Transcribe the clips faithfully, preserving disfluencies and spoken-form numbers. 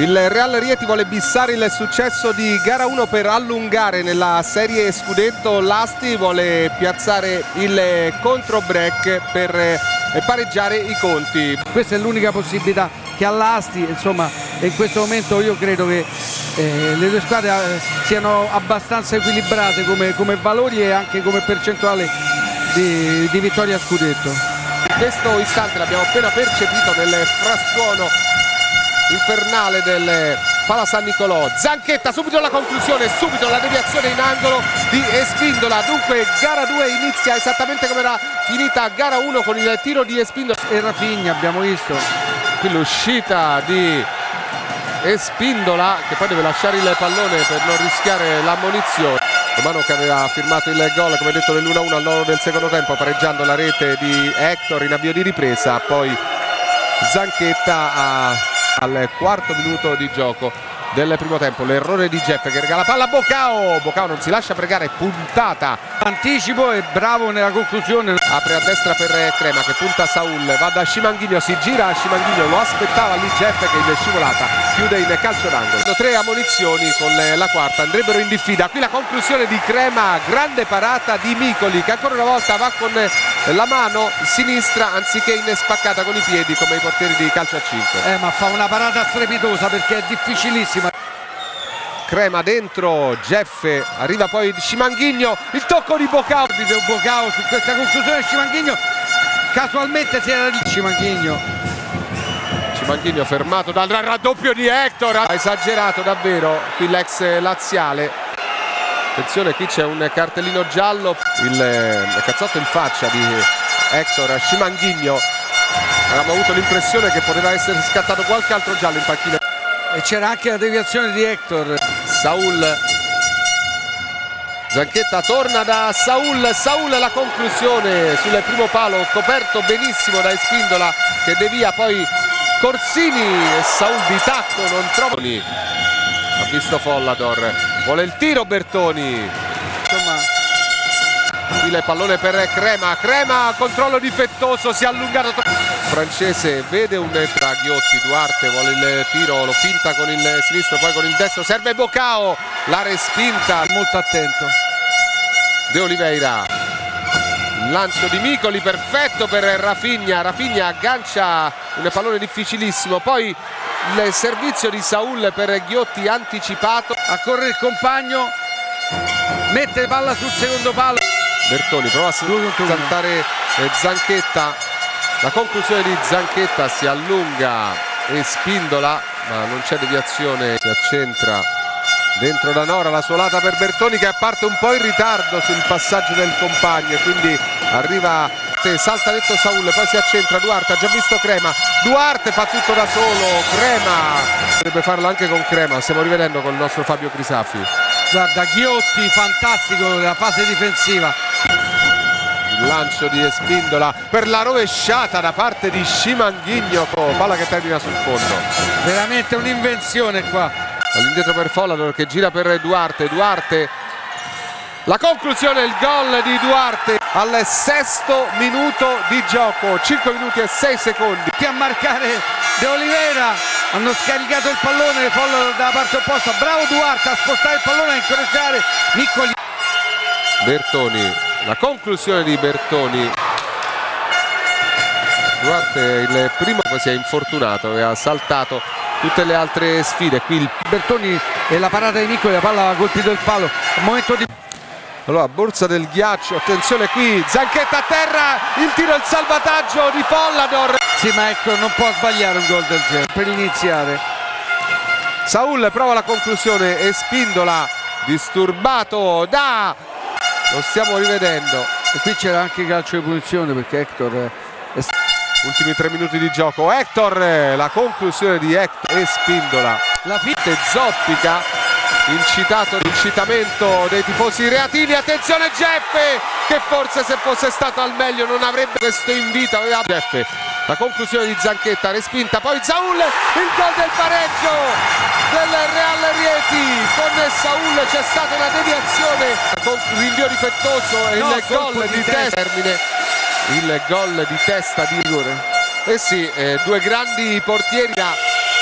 Il Real Rieti vuole bissare il successo di gara uno per allungare nella serie scudetto. L'Asti vuole piazzare il contro break per pareggiare i conti. Questa è l'unica possibilità che ha l'Asti, insomma, e in questo momento io credo che eh, le due squadre siano abbastanza equilibrate come, come valori e anche come percentuale di, di vittoria a scudetto. In questo istante l'abbiamo appena percepito nel frastuono infernale del Pala San Nicolò. Zanchetta, subito la conclusione, subito la deviazione in angolo di Espindola. Dunque gara due inizia esattamente come era finita gara uno con il tiro di Espindola e Rafinha. Abbiamo visto qui l'uscita di Espindola, che poi deve lasciare il pallone per non rischiare l'ammonizione. Romano che aveva firmato il gol, come detto, nell'uno a uno al nono del secondo tempo, pareggiando la rete di Hector in avvio di ripresa. Poi Zanchetta a al quarto minuto di gioco del primo tempo, l'errore di Jeff che regala palla a Bocao. Bocao non si lascia pregare, puntata, anticipo e bravo nella conclusione. Apre a destra per Crema che punta Saul, va da Scimanghigno, si gira a Scimanghigno, lo aspettava lì Jeff che in scivolata chiude in calcio d'angolo. Tre ammonizioni con la quarta andrebbero in diffida. Qui la conclusione di Crema, grande parata di Micoli che ancora una volta va con la mano sinistra anziché in spaccata con i piedi come i portieri di calcio a cinque. Eh, ma fa una parata strepitosa perché è difficilissima. Crema dentro, Jeff, arriva poi Scimanghigno, il tocco di Bocao. Bocao su questa conclusione. Scimanghigno casualmente si era di Scimanghigno. Scimanghigno fermato dal raddoppio di Hector, ha esagerato davvero qui l'ex laziale. Attenzione, qui c'è un cartellino giallo, il cazzotto in faccia di Hector Scimanghigno. Avevamo avuto l'impressione che poteva essere scattato qualche altro giallo in panchina. E c'era anche la deviazione di Hector. Saul, Zanchetta torna da Saul, Saul la conclusione sul primo palo, coperto benissimo da Espindola che devia poi Corsini e Saul di tacco non trova. Ha visto Follador, vuole il tiro Bertoni. Insomma, il pallone per Crema, Crema controllo difettoso, si è allungato. Francese vede un tra Ghiotti, Duarte vuole il tiro, lo finta con il sinistro, poi con il destro, serve Bocao, la respinta, molto attento De Oliveira, lancio di Micoli perfetto per Rafinha, Rafinha aggancia un pallone difficilissimo, poi il servizio di Saul per Ghiotti anticipato, a correre il compagno, mette palla sul secondo palo. Bertoni prova a saltare Zanchetta, la conclusione di Zanchetta, si allunga Espindola ma non c'è deviazione, si accentra dentro da Nora, la suolata per Bertoni che parte un po' in ritardo sul passaggio del compagno, quindi arriva, salta detto Saul, poi si accentra Duarte, ha già visto Crema, Duarte fa tutto da solo, Crema dovrebbe farlo anche con Crema, stiamo rivedendo con il nostro Fabio Crisaffi. Guarda, Ghiotti fantastico nella fase difensiva. Il lancio di Espindola per la rovesciata da parte di Scimanghigno, palla che termina sul fondo. Veramente un'invenzione qua. All'indietro per Follador che gira per Duarte, Duarte, la conclusione, il gol di Duarte al sesto minuto di gioco, cinque minuti e sei secondi. A marcare De Oliveira, hanno scaricato il pallone, Follador dalla parte opposta, bravo Duarte a spostare il pallone, a incrociare Micoli. Bertoni, la conclusione di Bertoni. Duarte il primo si è infortunato e ha saltato tutte le altre sfide. Qui il Bertoni e la parata di Micoli, la palla ha colpito il palo, momento di... Allora, borsa del ghiaccio, attenzione qui, Zanchetta a terra, il tiro, il salvataggio di Follador. Sì, ma Hector non può sbagliare un gol del genere per iniziare. Saul prova la conclusione, Espindola disturbato da... Lo stiamo rivedendo. E qui c'era anche calcio di punizione perché Hector... È... Ultimi tre minuti di gioco, Hector, la conclusione di Hector, Espindola. La fitte zoppica, incitato, incitamento dei tifosi reatini, attenzione Jeff che forse se fosse stato al meglio non avrebbe questo invito, aveva Jeff. La conclusione di Zanchetta, respinta, poi Saul, il gol del pareggio del Real Rieti, con Saul c'è stata una deviazione, con rinvio difettoso e no, il gol di, di testa, termine, il gol di testa di rigore. Eh sì, eh, due grandi portieri da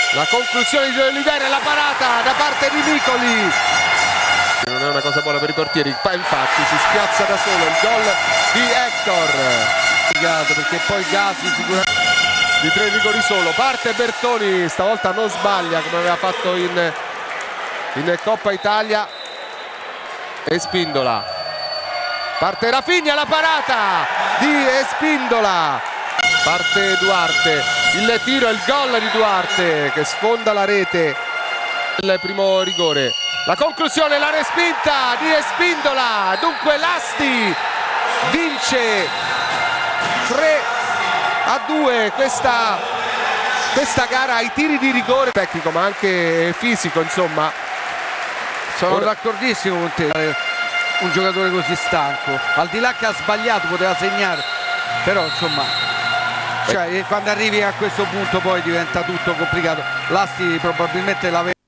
La conclusione di Oliveira e la parata da parte di Nicoli. Non è una cosa buona per i portieri, infatti si spiazza da solo il gol di Hector. Perché poi Gasi sicuramente di tre rigori solo. Parte Bertoni, stavolta non sbaglia come aveva fatto in, in Coppa Italia. E Spindola. Parte Rafinha, la parata di Espindola. Parte Duarte, il tiro e il gol di Duarte che sfonda la rete. Il primo rigore. La conclusione, la respinta di Espindola. Dunque l'Asti vince tre a due questa, questa gara ai tiri di rigore tecnico ma anche fisico, insomma. Sono Ora... d'accordissimo con te, un giocatore così stanco, al di là che ha sbagliato poteva segnare, però insomma, cioè, quando arrivi a questo punto poi diventa tutto complicato. L'Asti probabilmente l'aveva